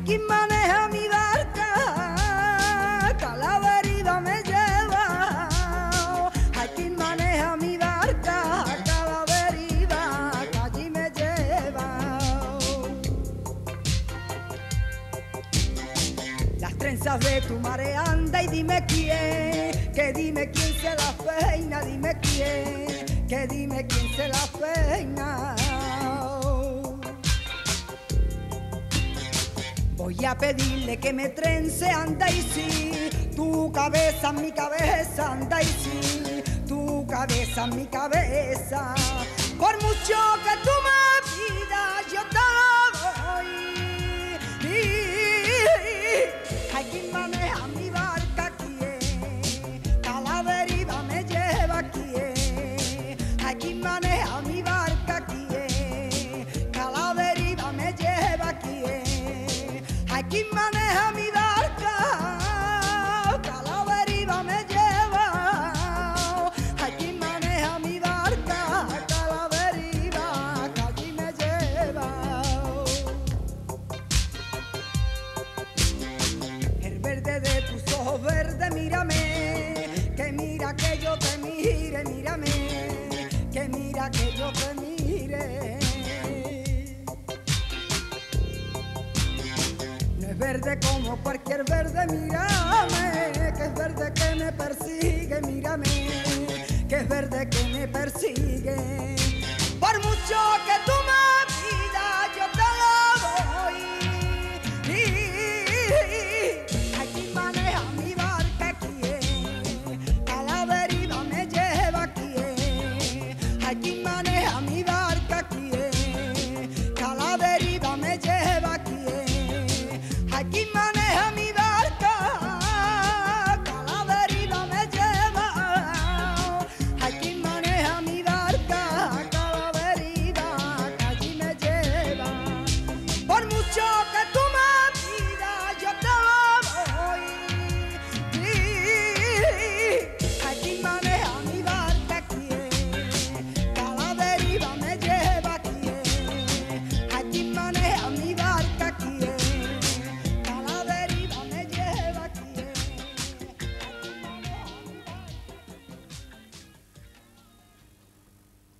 quien maneja mi barca, Calaveriva me lleva. Hay quien maneja mi barca, Calaveriva, que allí me lleva. Las trenzas de tu marea anda y dime quién, que dime quién se las peina, dime quién, que dime quién se las peina. Voy a pedirle que me trence, anda y sí, tu cabeza en mi cabeza, anda y sí, tu cabeza en mi cabeza. Por mucho que tú me pidas, yo te lo doy. Hay quien maneja mi barca, ¿quién? Calaveriva me lleva, ¿quién? Hay quien maneja mi barca, ¿quién? Calaveriva me lleva, ¿quién? Hay quien maneja mi barca, Calaveriva me lleva. Hay quien maneja mi barca, Calaveriva, que allí me lleva. El verde de tus ojos verdes, mírame, que mira que yo te mire, mírame, que mira que yo te mire. Verde como cualquier verde, mírame, que es verde que me persigue, mírame, que es verde que me persigue. Por mucho que tú me pidas, yo te lo doy. Hay quien maneja mi barca, ¿quién? Calaveriva me lleva, ¿quién? Hay quien maneja